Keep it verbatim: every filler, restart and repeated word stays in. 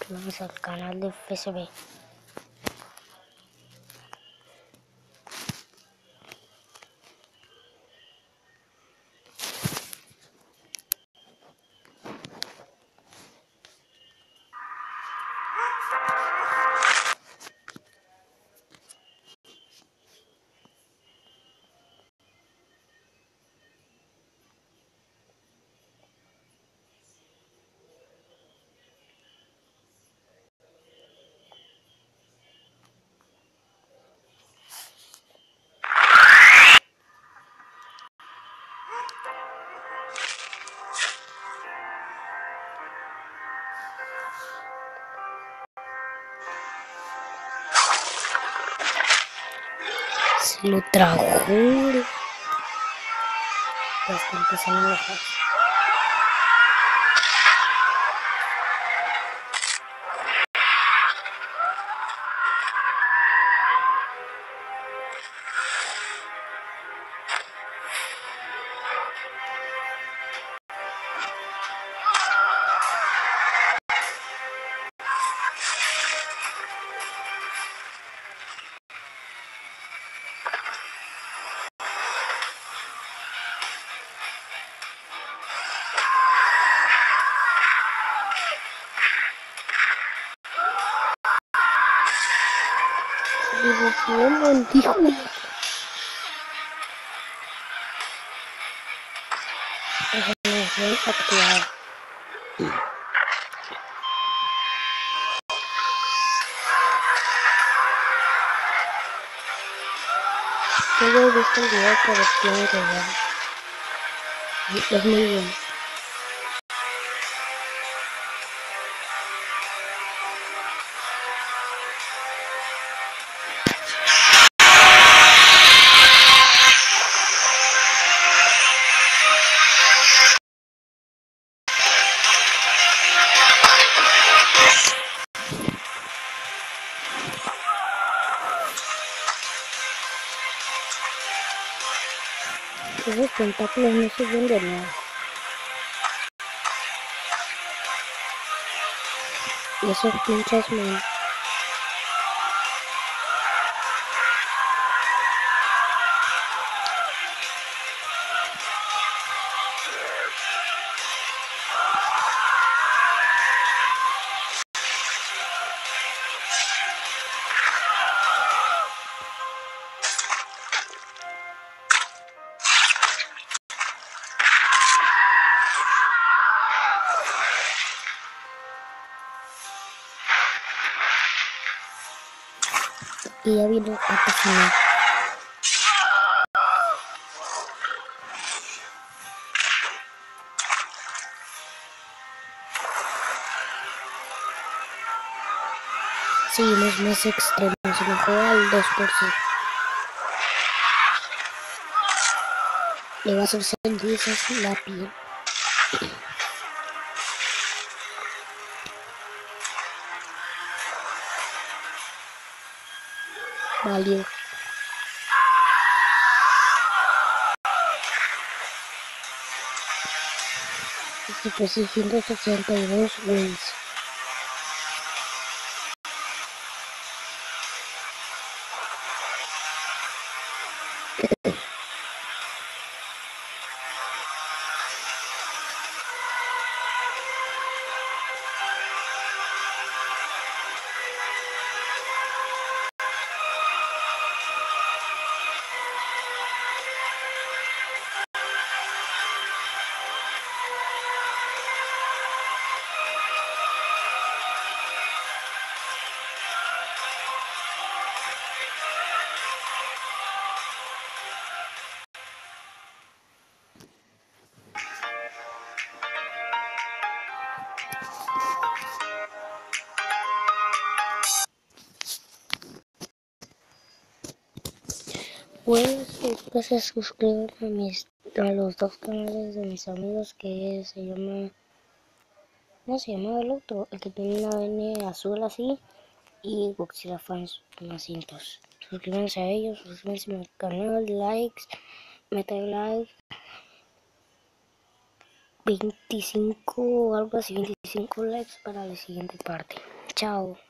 suscríbanse al canal de F S B. Se lo trajo. Ya está empezando a enojar. Digo, ¿cómo dijo? Regeneración activada. Yo he visto el video, pero tiene que ver. Es muy bueno. Esos tentáculos no sirven de nada. Y esos pinchos me... Y ya vino a cocinar. Sí, los más extremos, se me juega al dos por ciento. Le va a hacer cenizas la piel. Valió. Este pues sí, ciento sesenta y dos wins. Pues después se suscriben a mis a los dos canales de mis amigos, que se llama, ¿cómo se llama el otro? El que tiene una N azul así, y Godzilla Fans Macintosh. Suscríbanse a ellos, suscríbanse a mi canal, likes, meta like veinticinco o algo así, veinticinco likes para la siguiente parte. Chao.